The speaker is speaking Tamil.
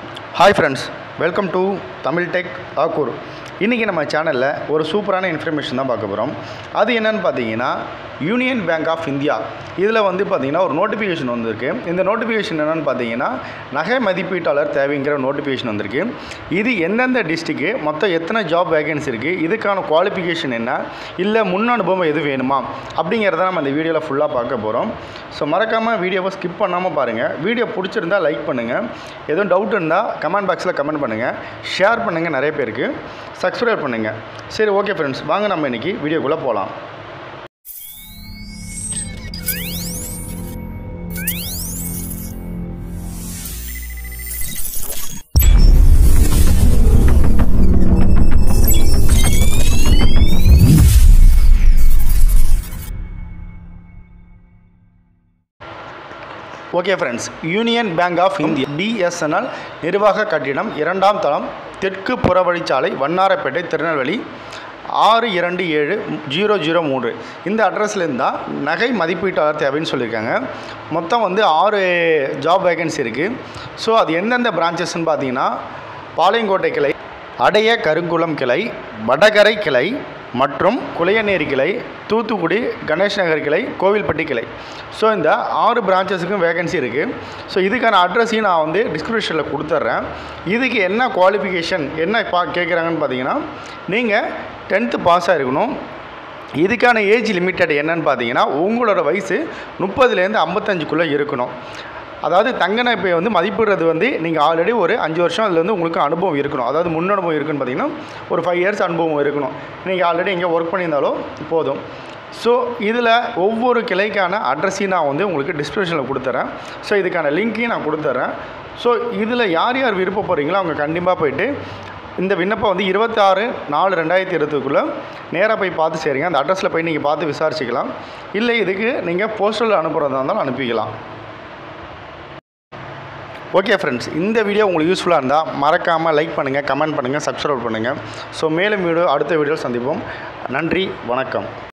Hi friends, welcome to Tamil Tech Akur. இன்றைக்கி நம்ம சேனலில் ஒரு சூப்பரான இன்ஃபர்மேஷன் தான் பார்க்க போகிறோம். அது என்னென்னு பார்த்தீங்கன்னா யூனியன் பேங்க் ஆஃப் இந்தியா இதில் பார்த்தீங்கன்னா ஒரு நோட்டிஃபிகேஷன் வந்திருக்கு. இந்த நோட்டிஃபிகேஷன் என்னென்னு பார்த்தீங்கன்னா நகை மதிப்பீட்டாளர் தேவைங்கிற நோட்டிஃபிகேஷன் வந்திருக்கு. இது எந்தெந்த டிஸ்ட்ரிக்கு மொத்தம் எத்தனை ஜாப் வேகன்சி இருக்குது, இதுக்கான குவாலிஃபிகேஷன் என்ன, இல்லை முன் அனுபவம் எது வேணுமா அப்படிங்கிறத நம்ம இந்த வீடியோவில் ஃபுல்லாக பார்க்க போகிறோம். ஸோ மறக்காமல் வீடியோவை ஸ்கிப் பண்ணாமல் பாருங்கள். வீடியோ பிடிச்சிருந்தால் லைக் பண்ணுங்கள், எதுவும் டவுட் இருந்தால் கமெண்ட் பாக்ஸில் கமெண்ட் பண்ணுங்கள், ஷேர் பண்ணுங்கள், நிறைய பேருக்கு சப்ஸ்கிரைப் பண்ணுங்கள். சரி, ஓகே ஃப்ரெண்ட்ஸ், வாங்க நம்ம இன்றைக்கி வீடியோக்குள்ளே போகலாம். Okay friends, union bank of India BSNL நிர்வாக கட்டிடம் 2ஆம் தளம், தெற்கு புறவழிச்சாலை, வண்ணாரப்பேட்டை, திருநெல்வேலி 627003 இந்த அட்ரஸ்லேருந்து தான் நகை மதிப்பீட்டாளர் தேவைன்னு சொல்லியிருக்காங்க. மொத்தம் 6 ஜாப் வேகன்சி இருக்குது. ஸோ அது எந்தெந்த பிரான்ச்சஸ்ன்னு பார்த்தீங்கன்னா பாளையங்கோட்டை கிளை, அடைய கருங்குளம் கிளை, வடகரை கிளை மற்றும் குளையநேரி கிளை, தூத்துக்குடி கணேஷ் நகர் கிளை, கோவில்பட்டி கிளை. ஸோ இந்த 6 பிரான்ச்சஸுக்கும் வேகன்சி இருக்குது. ஸோ இதுக்கான அட்ரஸையும் நான் டிஸ்கிரிப்ஷனில் கொடுத்துட்றேன். இதுக்கு என்ன குவாலிஃபிகேஷன் என்ன கேட்குறாங்கன்னு பார்த்தீங்கன்னா நீங்கள் 10th பாஸ் ஆகிருக்கணும். இதுக்கான ஏஜ் லிமிட்டட் என்னன்னு பார்த்தீங்கன்னா உங்களோட வயசு 30லேருந்து 55க்குள்ளே இருக்கணும். அதாவது தங்க நகை மதிப்பிடுறது நீங்கள் ஆல்ரெடி ஒரு 5 வருஷம் அதில் உங்களுக்கு அனுபவம் இருக்கணும். அதாவது முன் அனுபவம் இருக்குன்னு பார்த்தீங்கன்னா ஒரு 5 இயர்ஸ் அனுபவம் இருக்கணும். நீங்கள் ஆல்ரெடி எங்கே ஒர்க் பண்ணியிருந்தாலும் போதும். ஸோ இதில் ஒவ்வொரு கிளைக்கான அட்ரஸையும் நான் உங்களுக்கு டிஸ்கிரிப்ஷனில் கொடுத்துட்றேன். ஸோ இதுக்கான லிங்க்கையும் நான் கொடுத்துட்றேன். ஸோ இதில் யார் யார் விருப்பப்படுறீங்களோ அவங்க கண்டிப்பாக போய்ட்டு இந்த விண்ணப்பம் 26/4/2020 நேராக போய் பார்த்து சேருங்க. அந்த அட்ரஸில் போய் நீங்கள் பார்த்து விசாரிச்சிக்கலாம். இல்லை இதுக்கு நீங்கள் போஸ்டலில் அனுப்புகிறதா இருந்தாலும் அனுப்பிக்கலாம். ஓகே ஃப்ரெண்ட்ஸ், இந்த வீடியோ உங்களுக்கு யூஸ்ஃபுல்லாக இருந்தால் மறக்காமல் லைக் பண்ணுங்கள், கமெண்ட் பண்ணுங்கள், சப்ஸ்கிரைப் பண்ணுங்கள். ஸோ மேலும் அடுத்த வீடியோவில் சந்திப்போம். நன்றி, வணக்கம்.